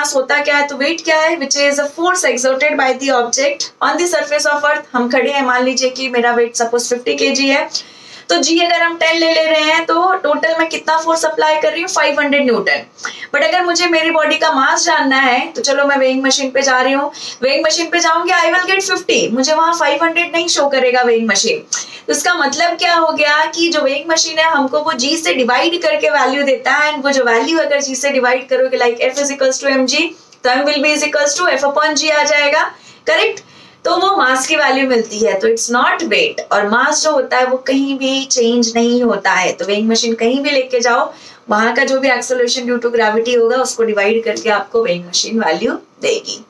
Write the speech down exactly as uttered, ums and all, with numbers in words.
मास होता क्या है, तो वेट क्या है, which is a force exerted by the object on the surface of earth. हम खड़े हैं, मान लीजिए कि मेरा वेट सपोज फिफ्टी केजी है, तो जी अगर हम टेन ले ले रहे हैं तो टोटल मैं कितना फोर्स अप्लाई कर रही हूँ, फाइव हंड्रेड न्यूटन। बट अगर मुझे मेरी बॉडी का मास जानना है तो चलो मैं वेइंग मशीन पे जा रही हूँ, वेइंग मशीन पे जाऊंगी, आई विल गेट फिफ्टी, मुझे वहां फाइव हंड्रेड नहीं शो करेगा वेइंग मशीन। तो इसका मतलब क्या हो गया कि जो वेइंग मशीन है हमको वो जी से डिवाइड करके वैल्यू देता है, एंड वो जो वैल्यू अगर जी से डिवाइड करोगे like F is equals to M G, तो M will be is equals to F upon G आ जाएगा, करेक्ट। तो वो मास की वैल्यू मिलती है, तो इट्स नॉट वेट। और मास जो होता है वो कहीं भी चेंज नहीं होता है, तो वेइंग मशीन कहीं भी लेके जाओ, वहां का जो भी एक्सेलरेशन ड्यू टू ग्रेविटी होगा उसको डिवाइड करके आपको वेइंग मशीन वैल्यू देगी।